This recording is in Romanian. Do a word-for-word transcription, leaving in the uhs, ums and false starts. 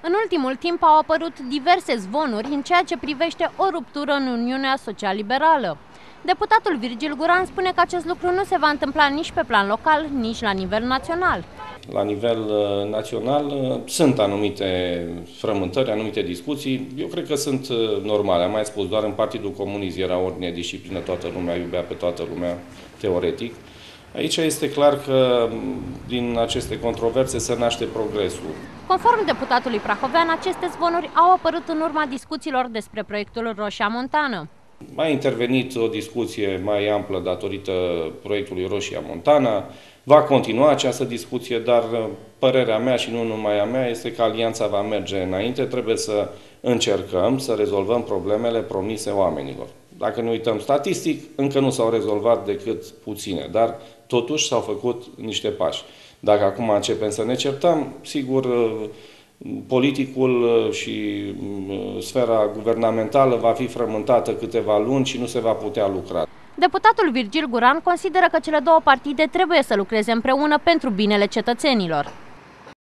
În ultimul timp au apărut diverse zvonuri în ceea ce privește o ruptură în Uniunea Social-Liberală. Deputatul Virgil Guran spune că acest lucru nu se va întâmpla nici pe plan local, nici la nivel național. La nivel uh, național uh, sunt anumite frământări, anumite discuții. Eu cred că sunt uh, normale. Am mai spus, doar în Partidul Comunist era ordine, disciplină, toată lumea iubea pe toată lumea, teoretic. Aici este clar că din aceste controverse se naște progresul. Conform deputatului prahovean, aceste zvonuri au apărut în urma discuțiilor despre proiectul Roșia Montană. A intervenit o discuție mai amplă datorită proiectului Roșia Montana. Va continua această discuție, dar părerea mea și nu numai a mea este că alianța va merge înainte. Trebuie să încercăm să rezolvăm problemele promise oamenilor. Dacă ne uităm statistic, încă nu s-au rezolvat decât puține, dar totuși s-au făcut niște pași. Dacă acum începem să ne certăm, sigur, politicul și sfera guvernamentală va fi frământată câteva luni și nu se va putea lucra. Deputatul Virgil Guran consideră că cele două partide trebuie să lucreze împreună pentru binele cetățenilor.